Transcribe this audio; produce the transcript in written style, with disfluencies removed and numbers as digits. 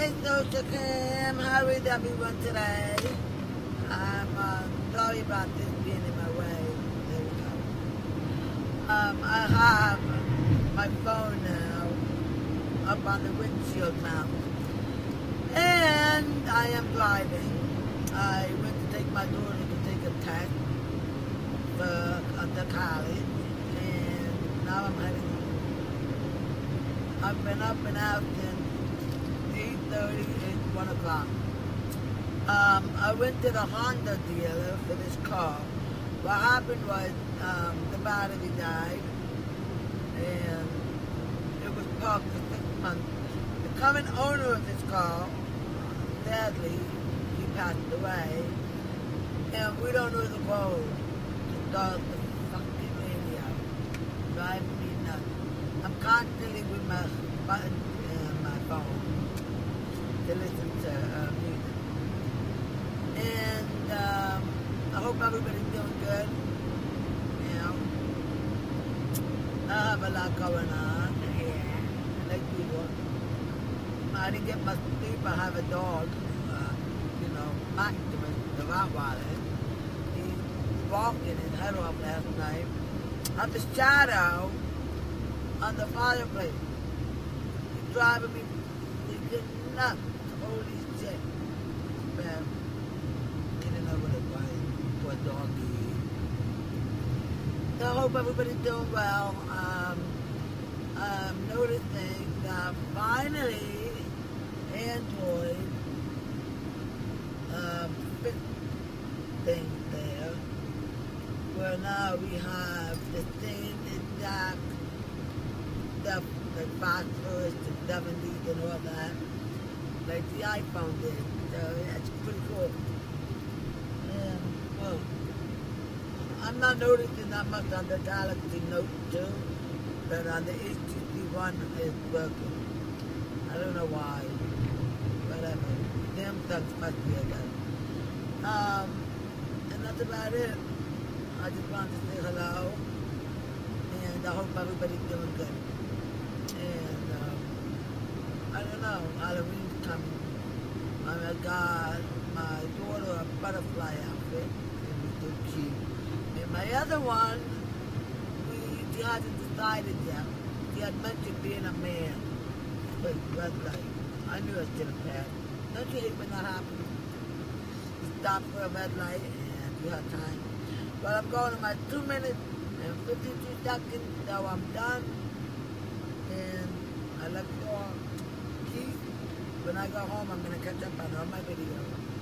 Hey, Social Cam, how is everyone today? I'm sorry about this being in my way. There we go. I have my phone now up on the windshield mount, and I am driving. I went to take my daughter to take a test for the college, and now I'm heading home. I've been up and out since 8:30 and 1 o'clock. I went to the Honda dealer for this car. What happened was the battery died, and it was parked for 6 months. The current owner of this car, sadly, he passed away, and we don't know the code to start the fucking radio. Driving me nuts. I'm constantly with my button and my phone to listen to music. And I hope everybody's doing good. You know, I have a lot going on. Yeah, like usual. I didn't get much sleep. I have a dog. You know, Maximus, the Rottweiler. He's walking his head off last night. I have the shadow on the fireplace. He's driving me. He's getting nuts. Holy shit. Man. Didn't know what it was. Poor doggy. So I hope everybody's doing well. I'm noticing that finally Android fixed things there. Where now we have the same exact stuff like phosphorus and 70s and all that, like the iPhone did. So that's pretty cool. And well, I'm not noticing that much on the Galaxy Note 2, but on the HTC One it's working. I don't know why. Whatever. Samsung must be, I guess. And that's about it. I just wanted to say hello, and I hope everybody's doing good. And I don't know, Halloween's coming. I got my daughter a butterfly outfit. It was so cute. And my other one, she hasn't decided yet. She had mentioned being a man. But red light. I knew I should have passed. Don't you hate when that happens? You stop for a red light and you have time. But I'm going to my 2 minutes and 52 seconds, so I'm done. And I left you all. Keith, when I go home, I'm going to catch up on all my videos.